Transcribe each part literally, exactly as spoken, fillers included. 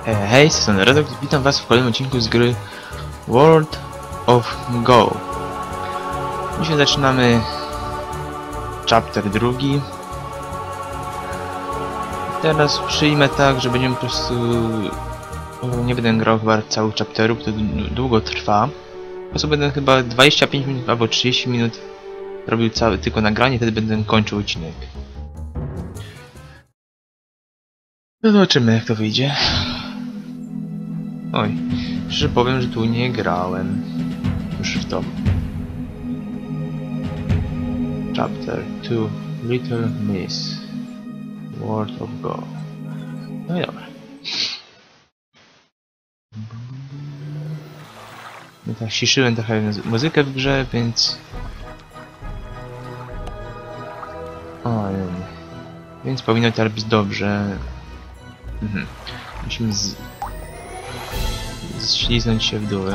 Hej, z strony Redox, witam was w kolejnym odcinku z gry World of Go. Dzisiaj zaczynamy chapter drugi. Teraz przyjmę tak, że będziemy po prostu... Nie będę grał chyba całych chapterów, to długo trwa. Po prostu będę chyba dwadzieścia pięć minut albo trzydzieści minut robił całe tylko nagranie, wtedy będę kończył odcinek. No zobaczymy, jak to wyjdzie. Oj, szczerze powiem, że tu nie grałem już w to. Chapter two, Little Miss World of Go. No i dobra. No tak, ściszyłem trochę muzykę w grze, więc... Oj, więc powinno teraz być dobrze. Mhm. Musimy z... zśliznąć się w dół.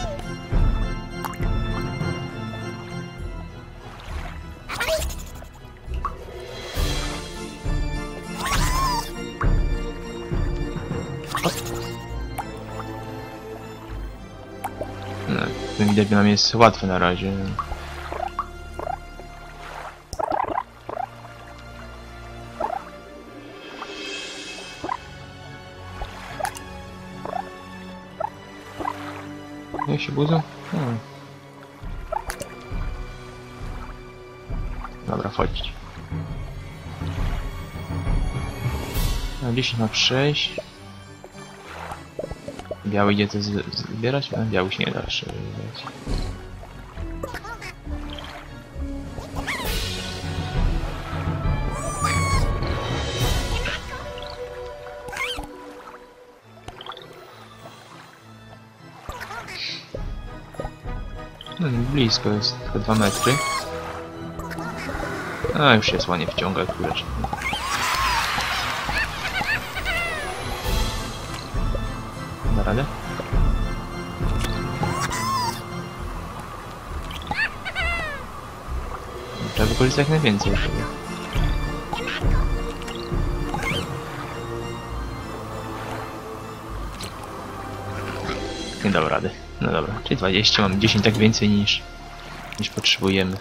No, to widać, że nam jest łatwe na razie. Jak się budzą? Hmm. Dobra, wchodzić. No, dziesięć ma przejść. Biały idzie to zbierać? A biały się nie da przebywać. No blisko jest, tylko dwa metry. A już się ładnie wciąga kurczę. Da radę? Trzeba wykorzystać jak najwięcej. Nie dał rady. No dobra, czyli dwadzieścia, mam dziesięć tak więcej niż niż potrzebujemy.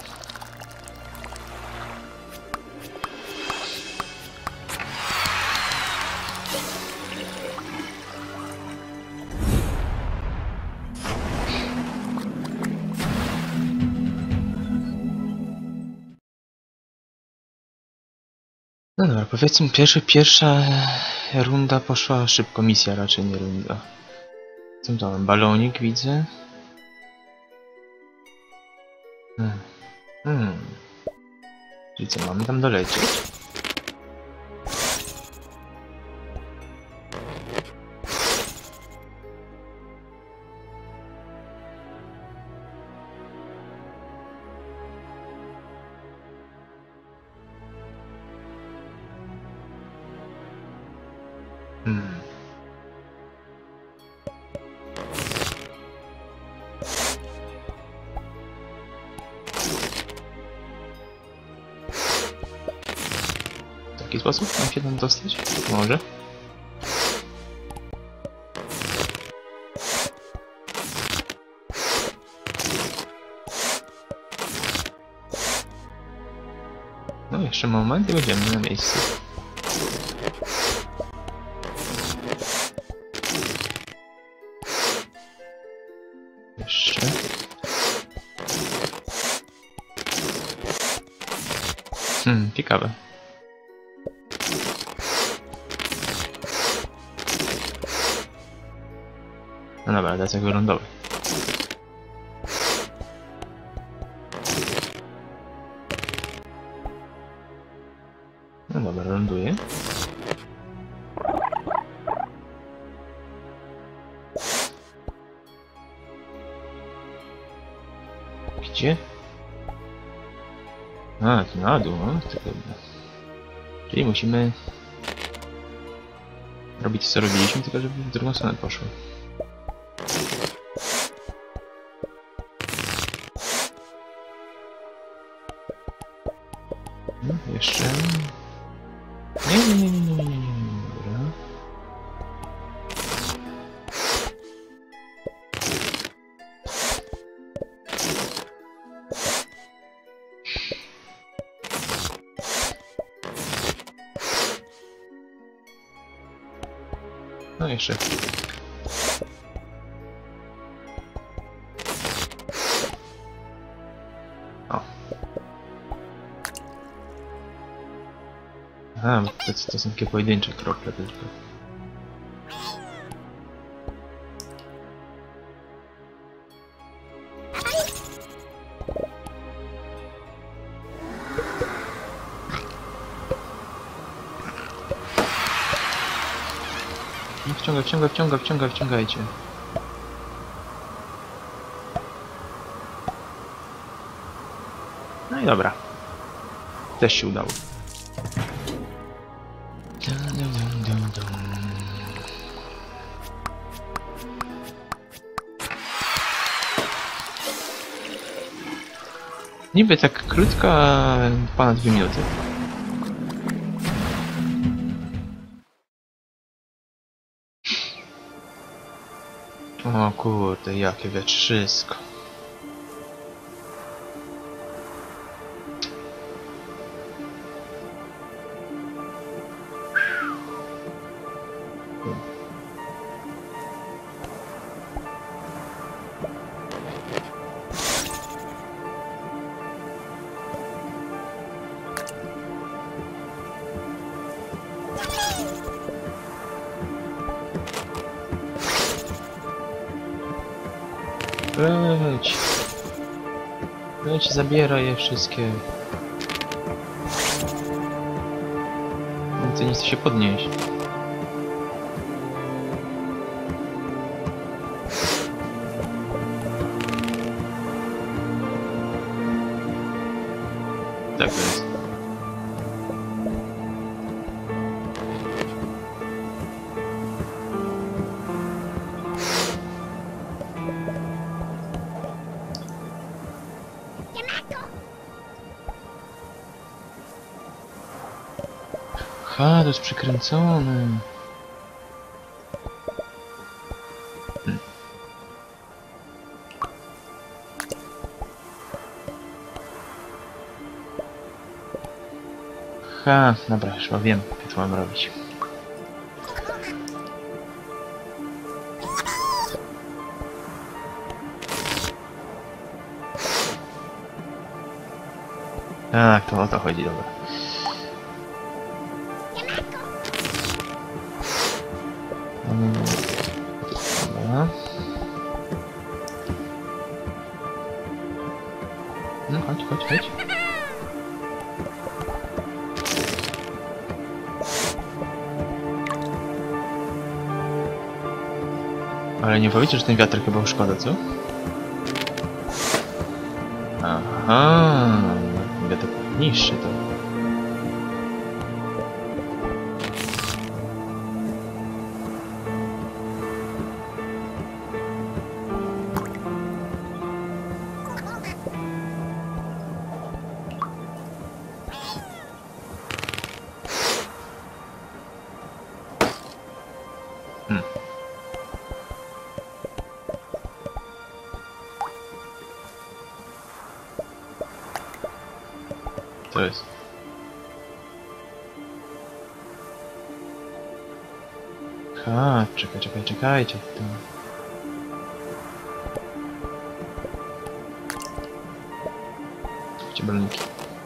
No dobra, powiedzmy pierwszy, pierwsza runda poszła szybko, misja raczej nie runda. Co to mam? Balonik widzę. Hmm. Hmm. Czyli co, mamy tam dolecieć? Hmm. W taki sposób mam się tam dostać? Może? No jeszcze moment i będziemy na miejscu. Jeszcze. Hmm, ciekawe. No dobra, dać jak lądowy. No dobra, ląduję. Gdzie? A, tu na dół, no, to chyba. Czyli musimy robić co robiliśmy, tylko żeby w drugą stronę poszło. No, jeszcze... Nie, nie, nie, nie, nie, nie, nie, nie, dobra. No jeszcze. O. Aha, to, to są takie pojedyncze krople tylko. Wciągaj, wciągaj, wciągaj, wciągaj, wciągajcie. No i dobra. Też się udało. Niby tak krótko, a ponad dwie minuty. O kurde, jakie wietrzysko. Leć. Leć, zabieraj je wszystkie. Więcej nie chce się podnieść. Tak jest. Ha, to jest przykręcone. Hmm. Ha, dobra, już wiem, co mam robić. Tak, to o to chodzi, dobra. Dobra. No chodź, chodź, chodź. Ale nie powiecie, że ten wiatr chyba szkoda, co? Aha, wiatr niższy to. Hmm. To jest. Ha, czekaj, czekaj, czekajcie. To... Gdzie baloniki?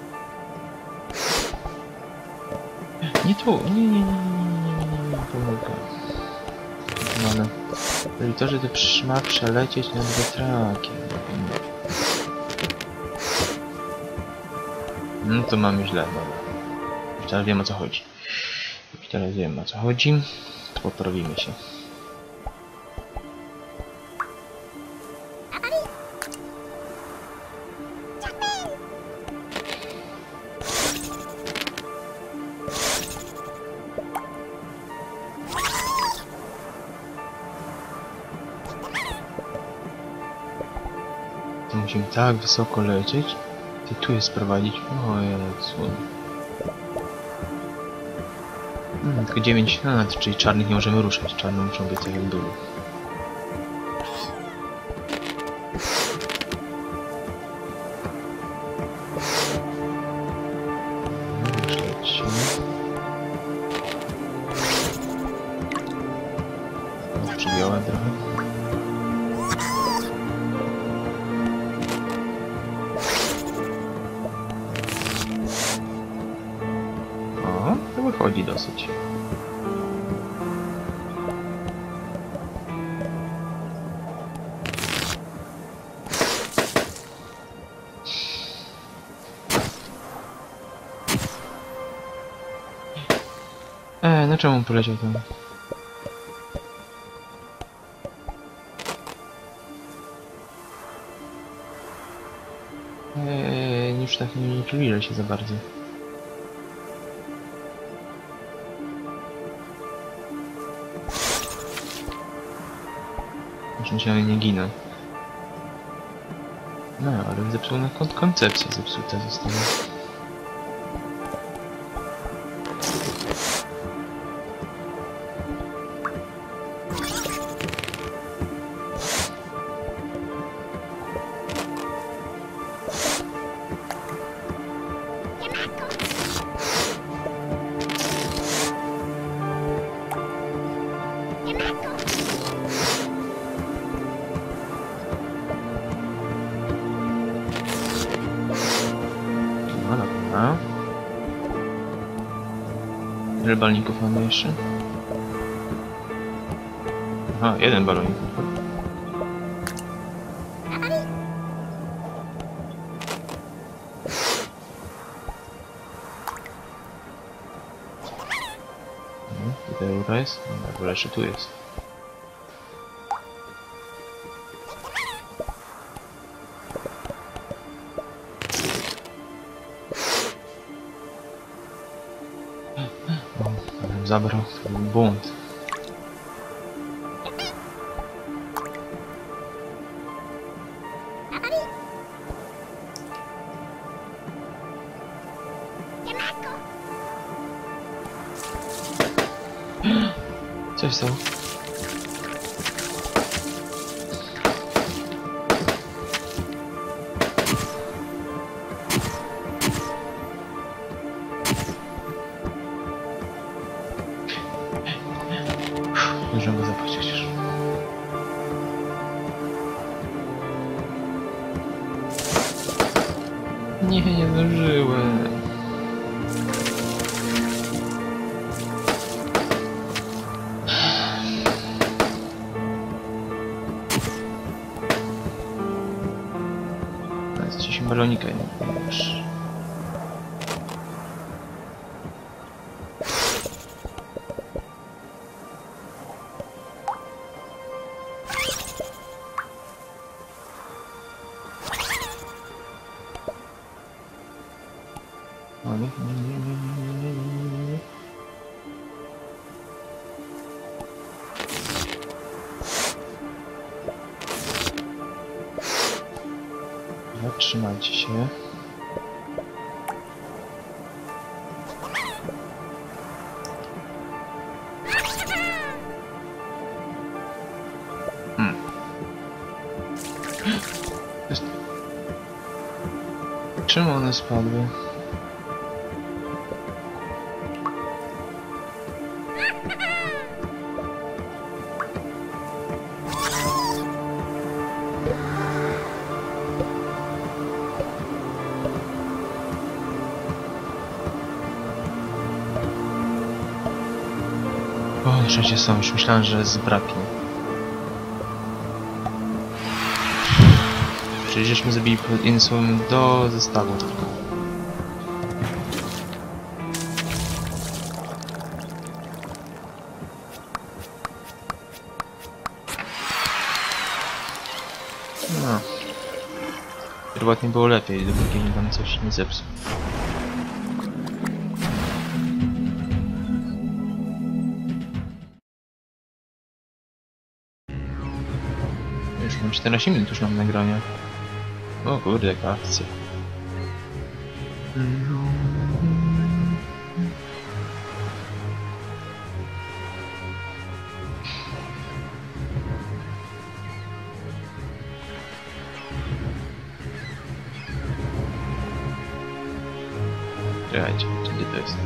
Nie tu, nie, nie, nie, nie, nie, nie, nie, nie, pomyłka. No ale... Edytorze to ma przelecieć nad wiatrakiem. No to mamy źle, dobra. Już teraz wiem, o co chodzi. Już teraz wiem, o co chodzi. To poprawimy się. To musimy tak wysoko lecieć. Ty tu je sprowadzić. O Jezu. Hmm, tylko dziewięć, no, czyli czarnych nie możemy ruszać. Czarne muszą być tak jak były. dosyć. Eee, no czemu poleciał tam? Eee, już tak nie przybliża się za bardzo. Już myślałem, nie ginę. No, ale zepsuła kon koncepcja zepsuta została. No dobra. Ile balników mamy jeszcze? Aha, jeden balonik. No, tutaj rura jest? No, dobra, jeszcze tu jest. Zabrał, to był błąd. Coś stało? Muszę go zapłacić już. Nie, nie zdążyłem. Teraz ci się balonika nie pomagasz. O, nie, nie, nie, nie, nie, nie, nie, nie, nie. Zatrzymajcie się. Hmm. Jest... Czemu one spadły? O, na szczęście są, już myślałem, że zbraknie. Czyli żeśmy zabili innym słowem do zestawu tylko. No. Pierwotnie było lepiej, dopóki mi tam coś nie zepsuł. Już mam czternaście minut, już mam nagrania. O kurde, jaka akcja. Czekajcie, gdzie to jest?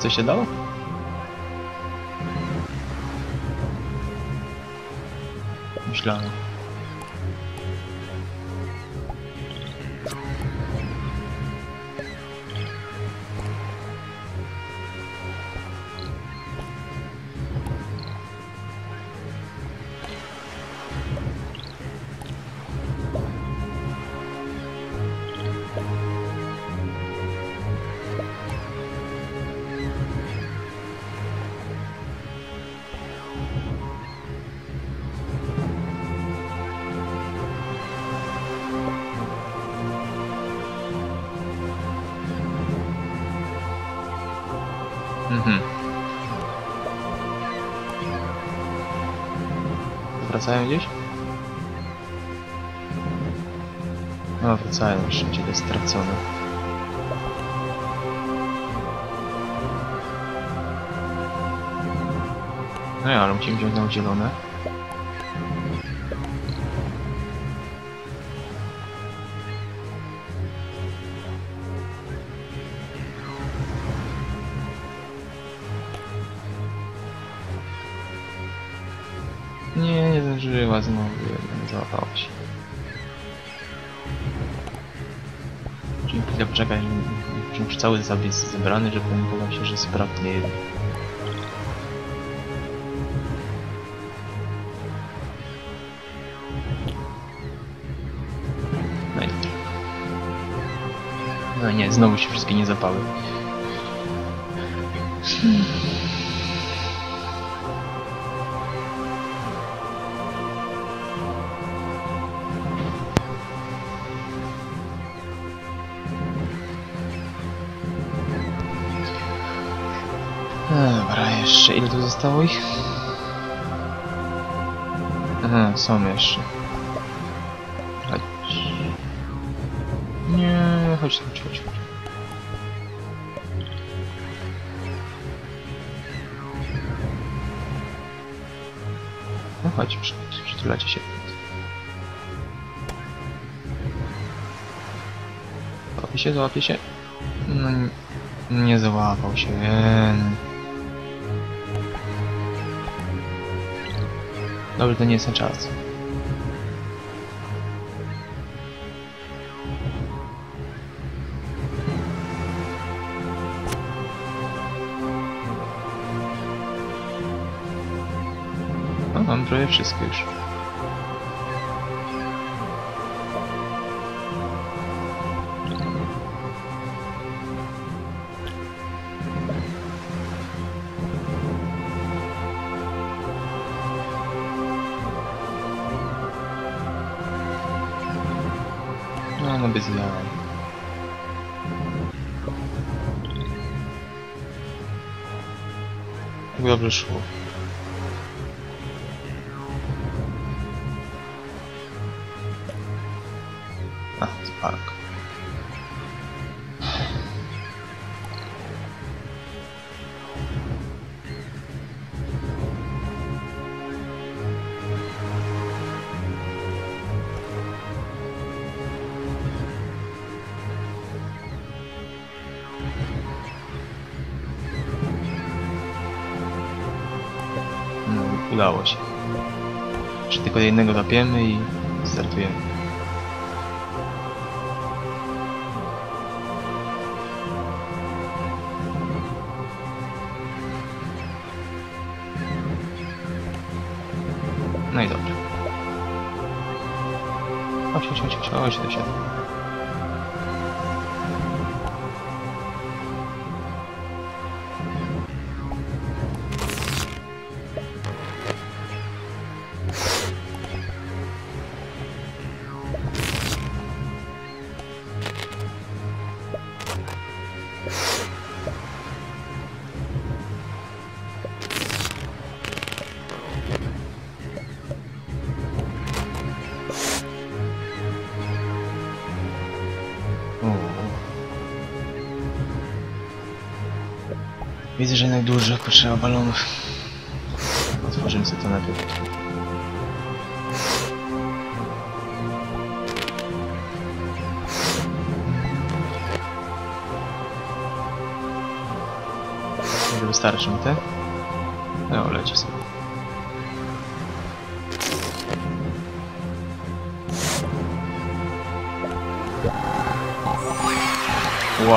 coś się dało? Myślałem. Mhm. Wracają gdzieś? No, wracają jeszcze, gdzie to jest stracone. No ja, ale musimy wziąć na zielone. Nie, nie zdążyła znowu, nie załapała się. Musimy chwilę poczekać, że już cały zapis zebrany, żeby pamiętał się, że sprawnie jeden. No i dobrze. No nie, znowu się wszystkie nie zapały. Dobra, jeszcze ile tu zostało ich? Aha, są jeszcze. Chodź. Nie, chodź, chodź, chodź. chodź. No chodź, przytulacie się. Załapie się, załapie się. No nie, nie załapał się. Dobrze, to nie jest na czas. No, mam prawie wszystko już. No, no bez jaj. Tak dobrze szło. A, spark. No, udało się. Jeszcze tylko jednego zapiemy i startujemy. No i dobrze. Chodź, chodź, chodź, chodź, chodź, chodź. Widzę, że najdłużej potrzeba balonów. Otworzymy sobie to najpierw. wystarczy mi te. No, leci sobie. Wow.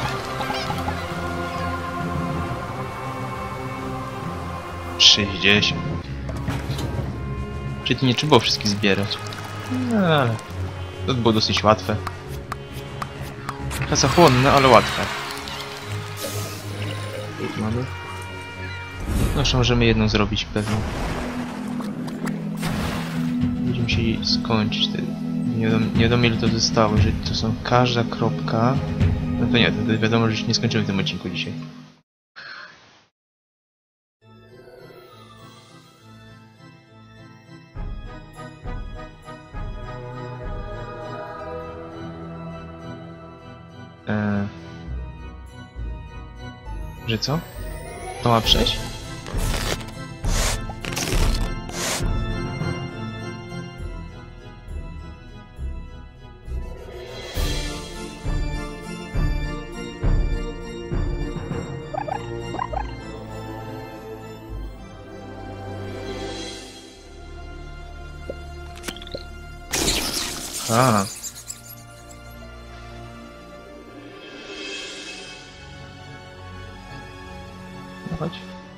sześćdziesiąt. Czyli to nie trzeba było wszystkich zbierać. No, ale to było dosyć łatwe. Czasochłonne, ale łatwe. Tu mamy. No jeszcze możemy jedną zrobić pewnie. Będziemy musieli skończyć te... Nie wiadomo, nie wiadomo ile to zostało, że to są każda kropka. No to nie, to wiadomo, że już nie skończymy w tym odcinku dzisiaj. Eee... Że co? To ma przejść? A. No chodź.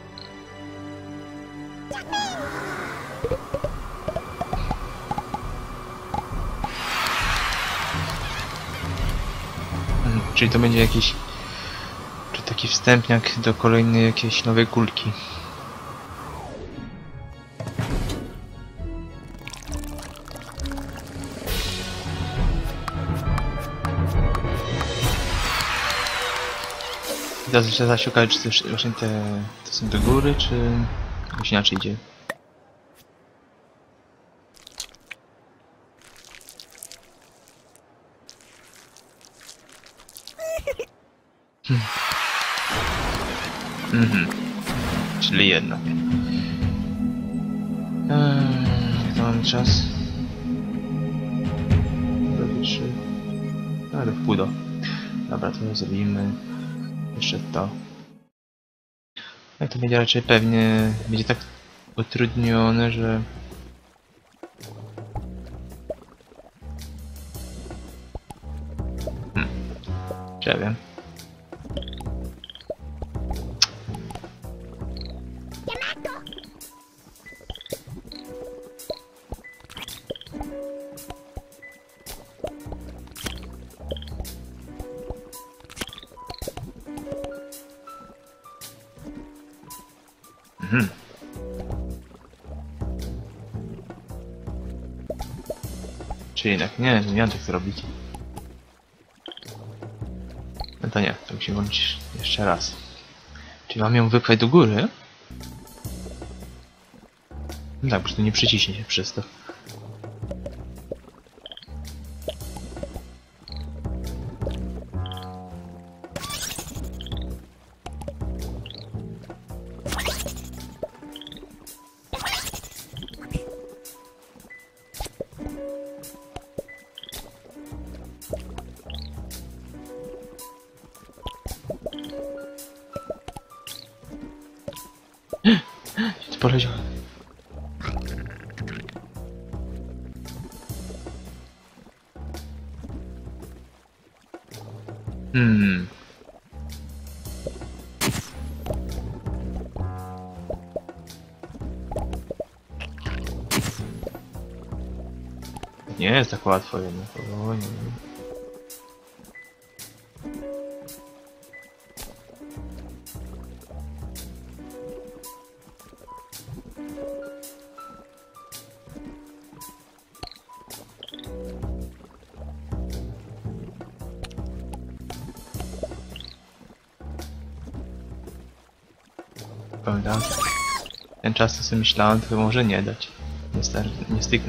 Hmm, czyli to będzie jakiś... Czy taki wstępniak do kolejnej jakiejś nowej kulki. Teraz trzeba się okazać, czy też właśnie te, te są do góry, czy jakoś inaczej idzie. Hmm. Mhm. Czyli jednak. Eee, jak to mamy czas? Prawie trzy. Ale w pół do. Dobra, to zrobimy. Jeszcze to. Jak to będzie raczej pewnie będzie tak utrudnione, że... Hmm. Czy ja wiem. Mhm. Czyli jednak nie, nie miałem tak zrobić. No to nie, to musimy włączyć jeszcze raz. Czyli mam ją wypchać do góry? No tak, bo to nie przyciśnie się przez to. To poleciał. Hmm. Nie jest tak łatwo jednak. O, nie. Prawda? Ten czas to sobie myślałem, to może nie dać. Nie, star nie styknę.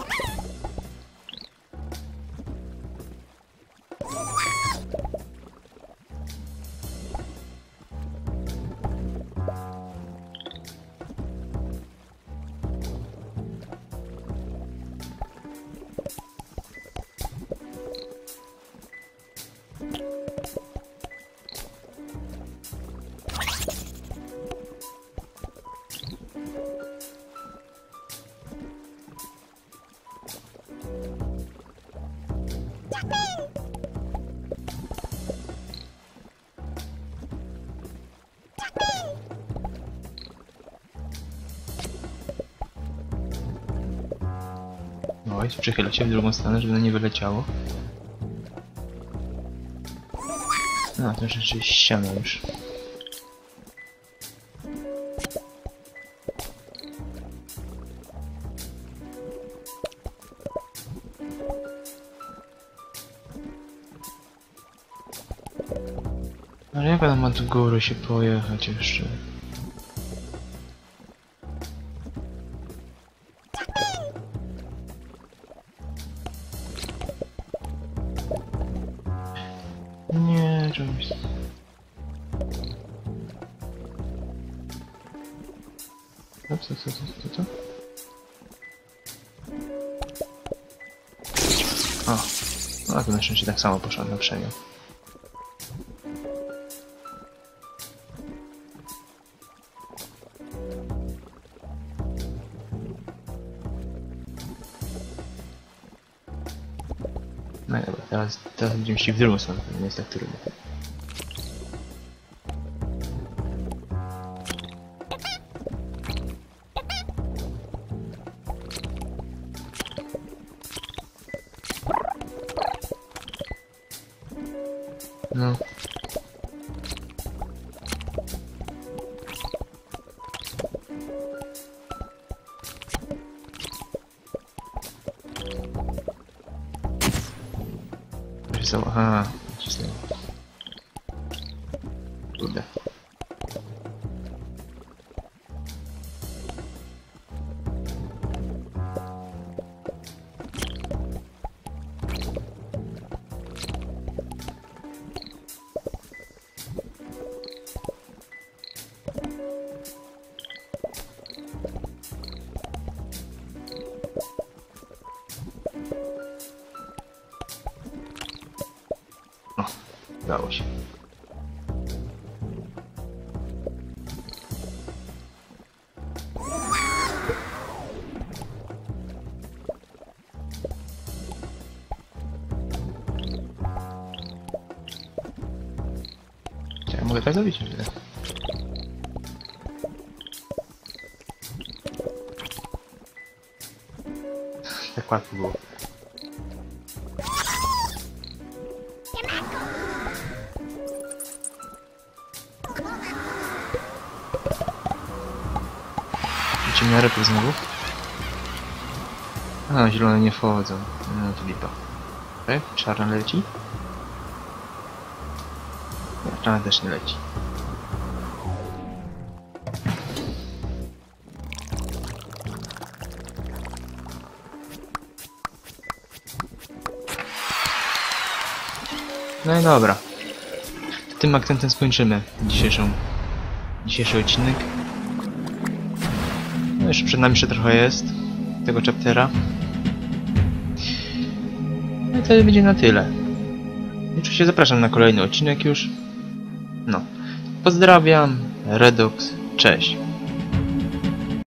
Oj, przychyla się w drugą stronę, żeby nie wyleciało. No, to rzeczywiście ściana już. Ale jak ona ma do góry się pojechać jeszcze? Nie, czymś. No co, co, co, co, co? O, no to na szczęście tak samo poszło na przemian. No dobra, teraz, teraz będziemy szli w drugą stronę, to nie jest tak trudno. No. Aha, nacisnęło. Kurde. Udało się. Ja mogę tak zrobić, myślę. Tak łatwo było. Ciemniarek znowu. A, zielone nie wchodzą. No to lipa. Okej, okay, czarna leci. Nie, czarna też nie leci. No i dobra. Tym akcentem skończymy dzisiejszą, dzisiejszy odcinek. No jeszcze przed nami jeszcze trochę jest tego chaptera. No i to będzie na tyle. Oczywiście zapraszam na kolejny odcinek już. No. Pozdrawiam. Redox. Cześć.